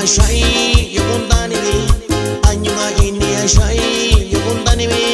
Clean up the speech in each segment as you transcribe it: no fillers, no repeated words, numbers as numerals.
shai yo kundani bi anyuma ini shai yo kundani bi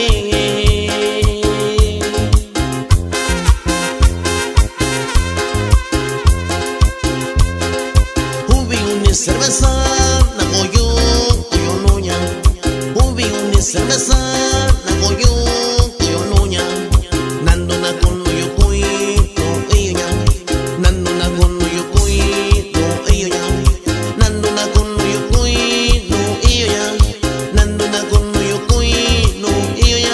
hubi uni cerveza na goyo yo noña hubi uni cerveza na goyo yo noña nando na kono yo koi to eya nando na kono yo koi to eya nando na kono yo koi no eya nando na kono yo koi no eya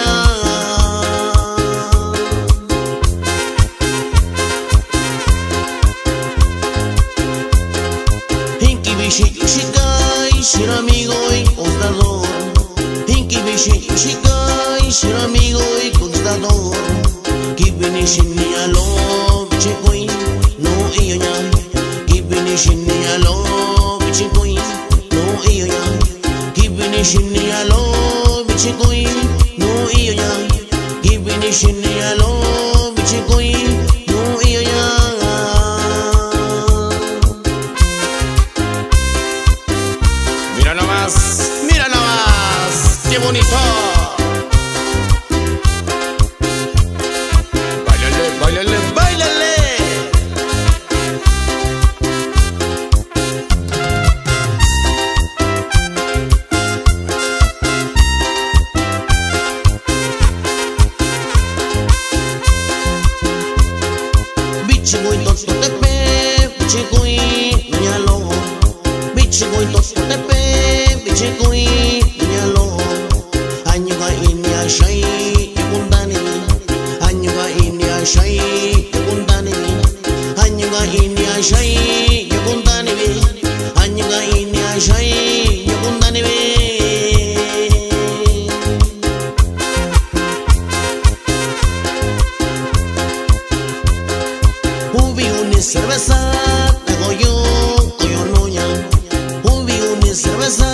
hinki bishi shikai shir amigo y conquistador hinki bishi shikai shir amigo y conquistador kibini shini alo bichi koi no eya kibini shini alo bichi koi no eya kibini shini alo bichi koi no eya kibini shini alo bichi koi no eya mira nomás, qué bonito. Báilale, báilale, báilale. Bichigui toto tepe, bichigui ñalo, bichigui toto tepe. Bichigui ñalo, anyuga inya shai yukundani, anyuga inya shai yukundani, anyuga inya shai yukundani, anyuga inya shai yukundani. Hubi uni cerveza, nago yo noña. Hubi uni cerveza.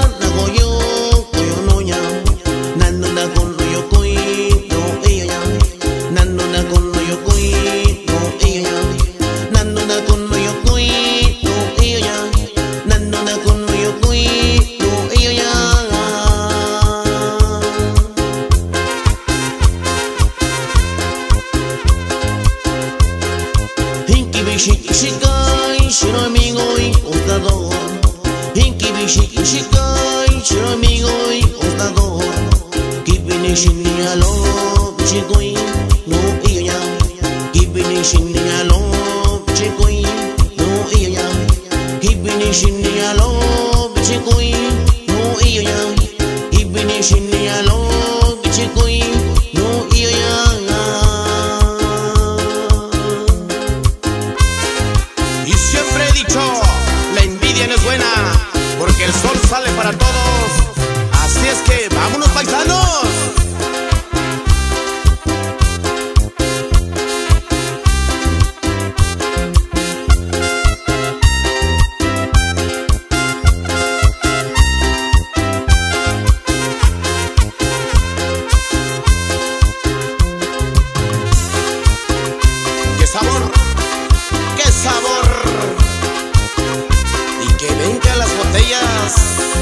Shikai, shiro amigo y conquistador. Hinki bishi shikai, shiro amigo y conquistador. Kibini shini alo bichi koi no eya. Kibini shini alo bichi koi no eya. Kibini shini alo bichi koi no eya. Kibini shini alo bichi koi no eya. Porque el sol sale para todos. Así es que vámonos, paisanos. ¡Qué sabor! ¡Qué sabor! Y que vengan las botellas.